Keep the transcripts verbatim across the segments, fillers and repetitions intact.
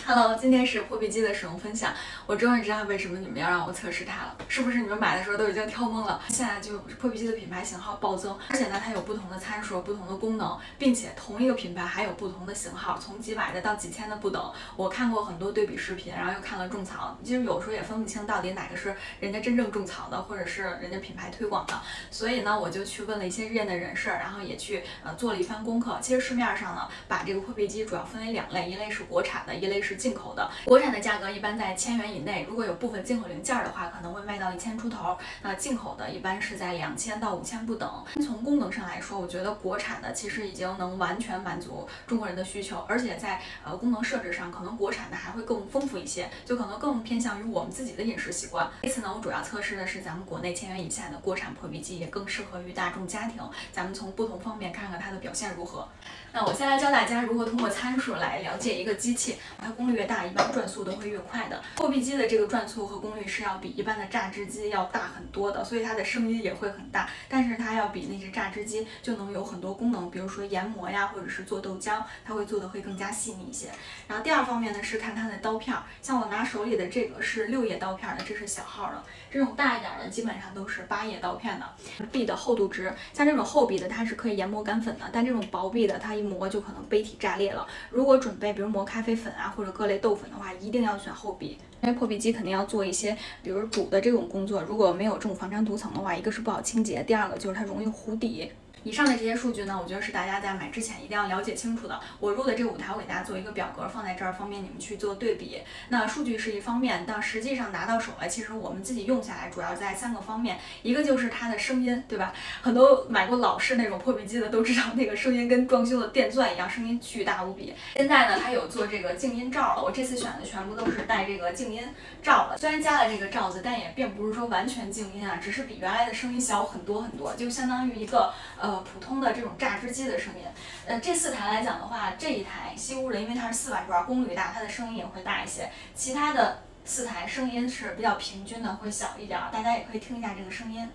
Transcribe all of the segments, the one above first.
Hello， 今天是破壁机的使用分享。我终于知道为什么你们要让我测试它了，是不是你们买的时候都已经挑懵了？现在就破壁机的品牌型号暴增，而且呢，它有不同的参数、不同的功能，并且同一个品牌还有不同的型号，从几百的到几千的不等。我看过很多对比视频，然后又看了种草，其实有时候也分不清到底哪个是人家真正种草的，或者是人家品牌推广的。所以呢，我就去问了一些认的人士，然后也去呃做了一番功课。其实市面上呢，把这个破壁机主要分为两类，一类是国产的，一类是进口的。国产的价格一般在千元以内，如果有部分进口零件的话，可能会卖到一千出头。那进口的一般是在两千到五千不等。从功能上来说，我觉得国产的其实已经能完全满足中国人的需求，而且在呃功能设置上，可能国产的还会更丰富一些，就可能更偏向于我们自己的饮食习惯。这次呢，我主要测试的是咱们国内千元以下的国产破壁机，也更适合于大众家庭。咱们从不同方面看看它的表现如何。那我先来教大家如何通过参数来了解一个机器，它功率越大，一般转速都会越快的。破壁机的这个转速和功率是要比一般的榨汁机要大很多的，所以它的声音也会很大。但是它要比那些榨汁机就能有很多功能，比如说研磨呀，或者是做豆浆，它会做的会更加细腻一些。然后第二方面呢是看它的刀片，像我拿手里的这个是六叶刀片的，这是小号的。这种大一点的基本上都是八叶刀片的。壁的厚度值，像这种厚壁的它是可以研磨干粉的，但这种薄壁的它一磨就可能杯体炸裂了。如果准备比如磨咖啡粉啊或者各类豆粉的话，一定要选厚壁，因为破壁机肯定要做一些比如煮的这种工作，如果没有这种防粘涂层的话，一个是不好清洁，第二个就是它容易糊底。以上的这些数据呢，我觉得是大家在买之前一定要了解清楚的。我入的这个舞台，我给大家做一个表格放在这儿，方便你们去做对比。那数据是一方面，但实际上拿到手来，其实我们自己用下来主要在三个方面，一个就是它的声音，对吧？很多买过老式那种破壁机的都知道，那个声音跟装修的电钻一样，声音巨大无比。现在呢，它有做这个静音罩了，我这次选的全部都是带这个静音罩的。虽然加了这个罩子，但也并不是说完全静音啊，只是比原来的声音小很多很多，就相当于一个呃。普通的这种榨汁机的声音，呃，这四台来讲的话，这一台西屋的，因为它是四万转，功率大，它的声音也会大一些。其他的四台声音是比较平均的，会小一点，大家也可以听一下这个声音。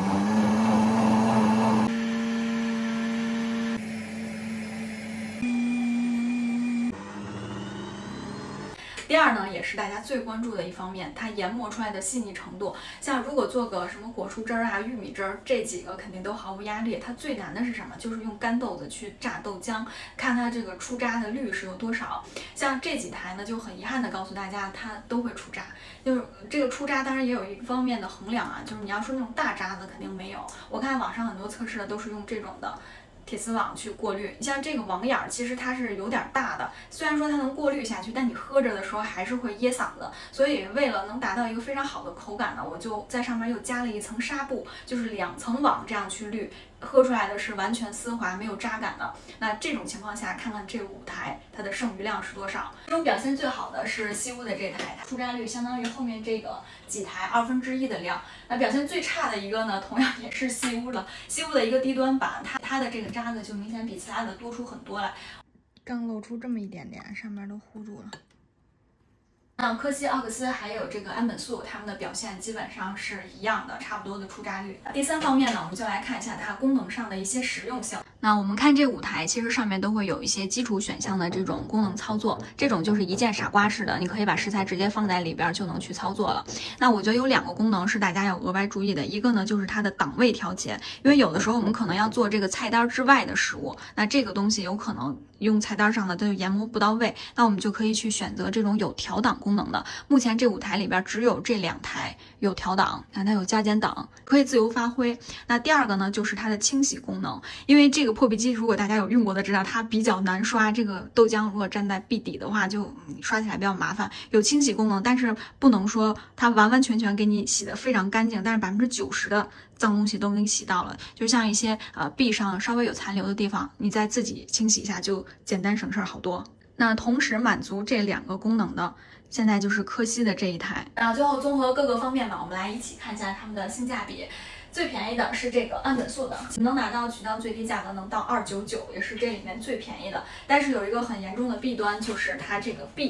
第二呢，也是大家最关注的一方面，它研磨出来的细腻程度。像如果做个什么果蔬汁儿啊、玉米汁儿，这几个肯定都毫无压力。它最难的是什么？就是用干豆子去榨豆浆，看它这个出渣的率是有多少。像这几台呢，就很遗憾的告诉大家，它都会出渣。就是这个出渣，当然也有一方面的衡量啊，就是你要说那种大渣子肯定没有。我看网上很多测试的都是用这种的铁丝网去过滤，你像这个网眼儿，其实它是有点大的，虽然说它能过滤下去，但你喝着的时候还是会噎嗓子。所以为了能达到一个非常好的口感呢，我就在上面又加了一层纱布，就是两层网这样去滤，喝出来的是完全丝滑没有渣感的。那这种情况下，看看这五台它的剩余量是多少。这种表现最好的是西屋的这台，它出渣率相当于后面这个几台二分之一的量。那表现最差的一个呢，同样也是西屋的，西屋的一个低端版，它它的这个渣子就明显比其他的多出很多来，刚露出这么一点点，上面都糊住了。那科西、奥克斯还有这个安本素，它们的表现基本上是一样的，差不多的出渣率。第三方面呢，我们就来看一下它功能上的一些实用性。那我们看这五台，其实上面都会有一些基础选项的这种功能操作，这种就是一键傻瓜式的，你可以把食材直接放在里边就能去操作了。那我觉得有两个功能是大家要额外注意的，一个呢就是它的档位调节，因为有的时候我们可能要做这个菜单之外的食物，那这个东西有可能用菜单上的它就研磨不到位，那我们就可以去选择这种有调档功能的。目前这五台里边只有这两台有调档，看它有加减档，可以自由发挥。那第二个呢，就是它的清洗功能，因为这个破壁机如果大家有用过的知道，它比较难刷，这个豆浆如果站在壁底的话，就刷起来比较麻烦。有清洗功能，但是不能说它完完全全给你洗得非常干净，但是百分之九十的脏东西都给你洗到了。就像一些呃壁上稍微有残留的地方，你再自己清洗一下，就简单省事儿好多。那同时满足这两个功能的，现在就是科西的这一台。那最后综合各个方面吧，我们来一起看一下它们的性价比。最便宜的是这个安本素的，能拿到渠道最低价格能到二九九，也是这里面最便宜的。但是有一个很严重的弊端，就是它这个壁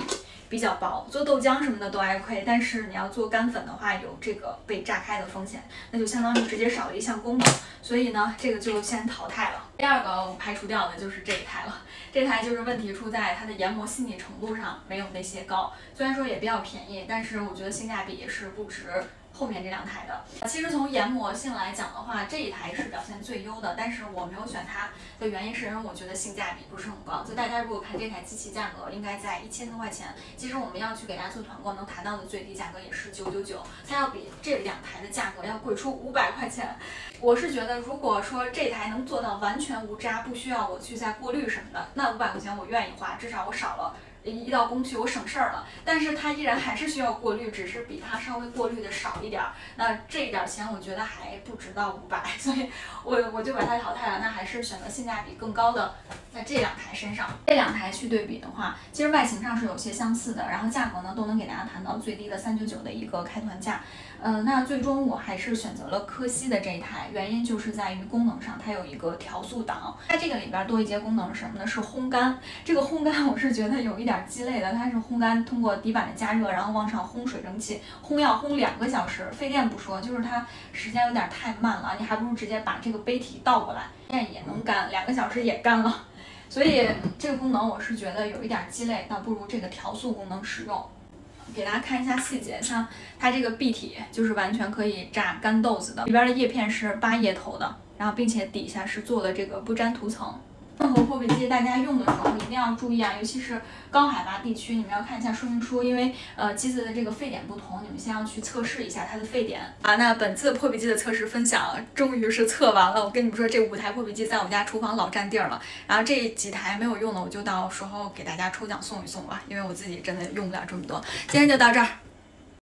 比较薄，做豆浆什么的都爱亏，但是你要做干粉的话，有这个被炸开的风险，那就相当于直接少了一项功能，所以呢，这个就先淘汰了。第二个我排除掉的就是这一台了，这台就是问题出在它的研磨细腻程度上没有那些高，虽然说也比较便宜，但是我觉得性价比也是不值后面这两台的。其实从研磨性来讲的话，这一台是表现最优的，但是我没有选它的原因是因为我觉得性价比不是很高。就大家如果看这台机器价格应该在一千多块钱，其实我们要去给大家做团购能谈到的最低价格也是九九九，它要比这两台的价格要贵出五百块钱。我是觉得如果说这台能做到完全无渣，不需要我去再过滤什么的，那五百块钱我愿意花，至少我少了一道工序，我省事儿了。但是它依然还是需要过滤，只是比它稍微过滤的少一点儿。那这一点钱我觉得还不值到五百，所以我我就把它淘汰了。那还是选择性价比更高的在这两台身上。这两台去对比的话，其实外形上是有些相似的，然后价格呢都能给大家谈到最低的三九九的一个开团价。呃，那最终我还是选择了科西的这一台，原因就是在于功能上，它有一个调速档。它这个里边多一节功能是什么呢？是烘干。这个烘干我是觉得有一点鸡肋的，它是烘干通过底板的加热，然后往上烘水蒸气，烘要烘两个小时，费电不说，就是它时间有点太慢了，你还不如直接把这个杯体倒过来，这样也能干，两个小时也干了。所以这个功能我是觉得有一点鸡肋，倒不如这个调速功能实用。给大家看一下细节，像它这个壁体就是完全可以榨干豆子的，里边的叶片是八叶头的，然后并且底下是做了这个不粘涂层。任何破壁机大家用的时候一定要注意啊，尤其是高海拔地区，你们要看一下说明书，因为呃机子的这个沸点不同，你们先要去测试一下它的沸点啊。那本次破壁机的测试分享终于是测完了，我跟你们说，这五台破壁机在我家厨房老占地儿了，然后这几台没有用的，我就到时候给大家抽奖送一送吧，因为我自己真的用不了这么多。今天就到这儿。